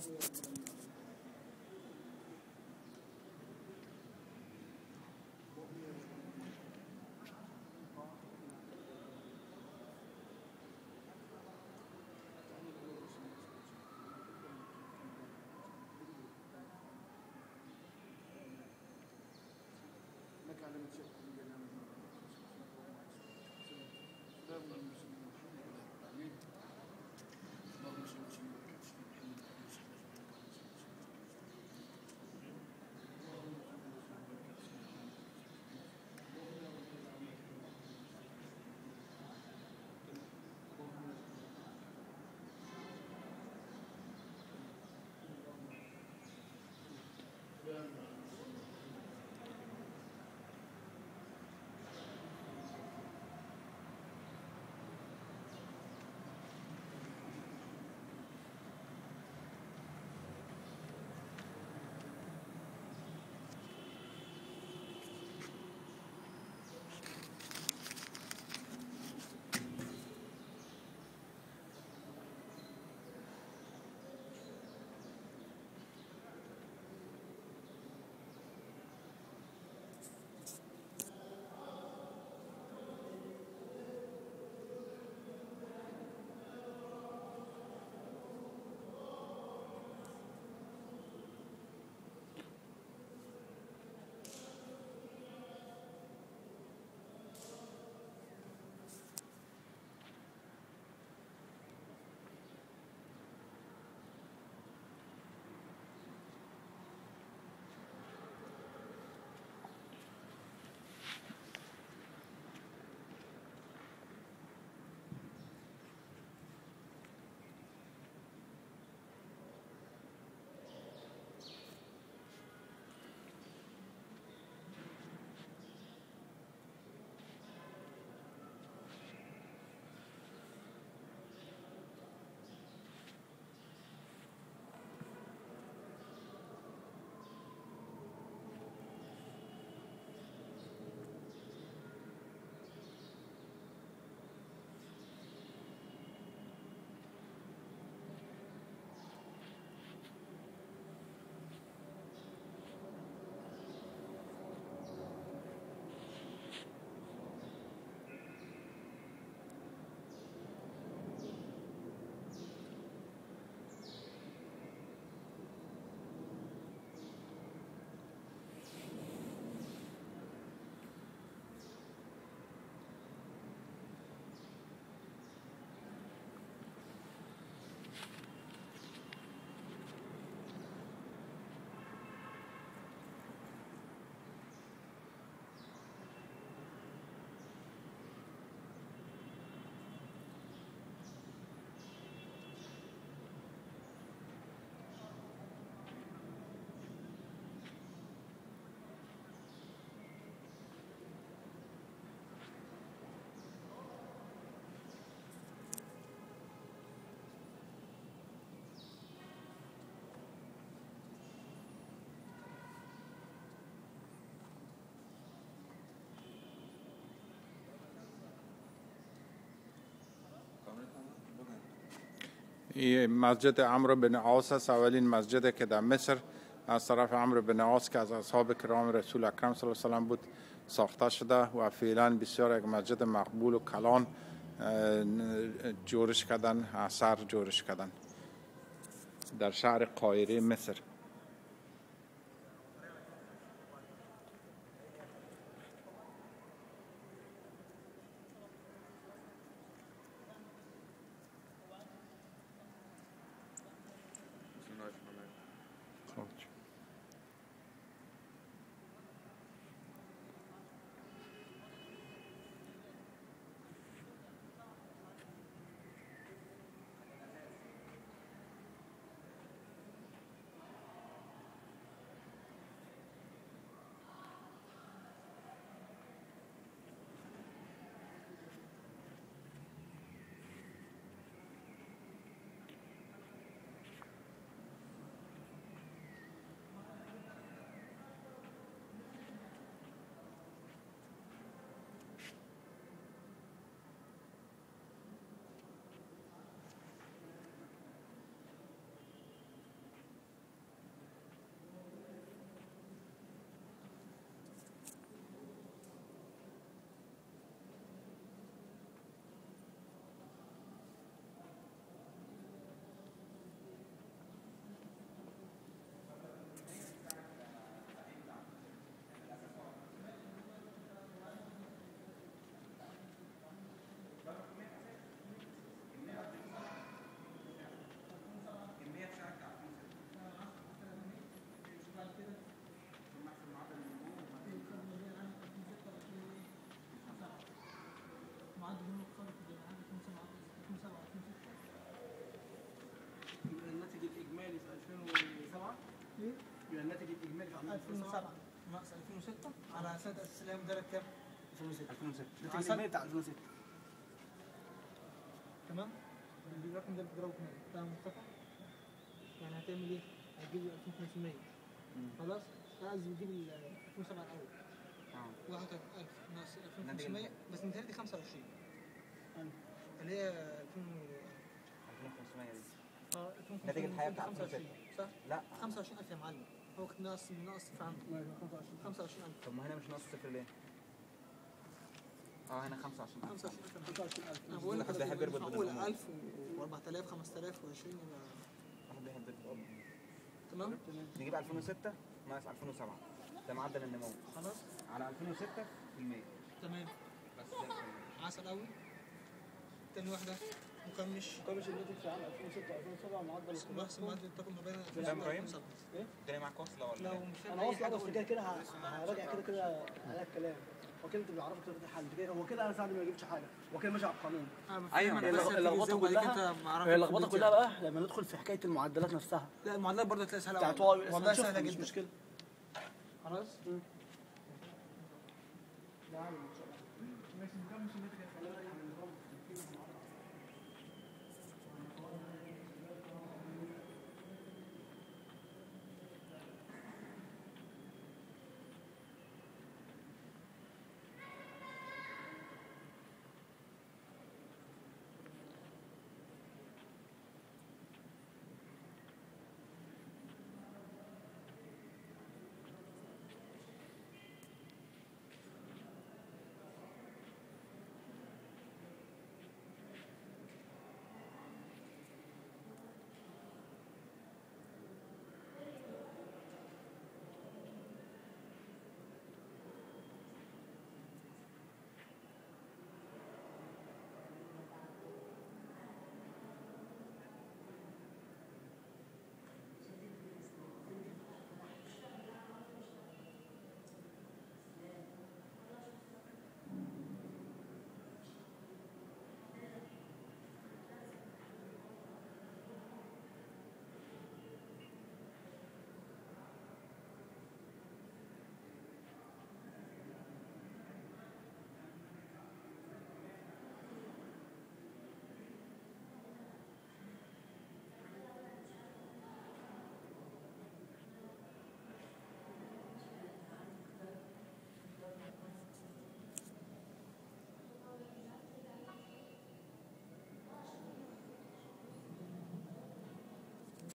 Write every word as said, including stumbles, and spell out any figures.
این مسجد عمرو بن عاص است، اولین مسجد که در مصر از طرف عمرو بن عاص که از اصحاب کرام رسول اکرم صلی الله علیه و سلم بود ساخته شده و فعلا بسیار یک مسجد مقبول و کلان جورش کردن، اثر جورش کردن در شهر قاهره مصر. ألفين وسبعة ناقص ألفين وستة على سنة تأسيس الأيام مدرب كام؟ ألفين وستة ألفين وستة بتاع المية بتاع ألفين وستة. تمام؟ الرقم ده بتضربه كام؟ فاهم مصطفى؟ يعني هتعمل ايه؟ هتجيب ألفين وخمسمية خلاص؟ عايز تجيب ال ألفين وسبعة الأول. اه واحد وتلاتين ألف ناقص ألفين وخمسمية بس متهيألي دي خمسة وعشرين. اللي هي ألفين وخمسمية دي. اه ألفين وخمسمية ناتج الحياة بتاع خمسة وعشرين صح؟ لا خمسة وعشرين ألف يا معلم. هو كان ناقص ناقص صفر عنده. خمسة وعشرين ألف. طب ما هنا مش ناقص صفر ليه؟ اه هنا خمسة وعشرين ألف. خمسة وعشرين ألف. خمسة وعشرين ألف. أنا بقول لك حد هيحب يربط بين الأمور. ألف وأربعة آلاف خمسة آلاف وعشرين يبقى حد هيحب يربط. تمام؟ نجيب ألفين وستة ناقص ألفين وسبعة ده معدل النمو. خلاص؟ على ألفين وستة بالمية. تمام. بس زي الفل. عسل قوي. تاني واحدة مكمش. مكمش الناتج في عام ألفين وستة ألفين وسبعة معدل بحسب معدل التقويم ما بين ده ألفين ابراهيم؟ وسبعة. ايه؟ الدنيا معاك واصلة ولا لو ايه؟ مش فاهم انا أي واصل حاجة بس كده كده هراجع كده كده على الكلام. هو كده انت بيعرفك طريقه الحل كده هو كده انا ساعد ما يجيبش حاجه هو كده ماشي على القانون. ايوه اللخبطه كلها اللخبطه كلها بقى لما ندخل في حكايه المعدلات نفسها. لا المعدلات برضه هتلاقي سهله بتاعت والله سهله مش جدا. مشكله. خلاص؟ لا ان شاء الله. ماشي نكمل الناتج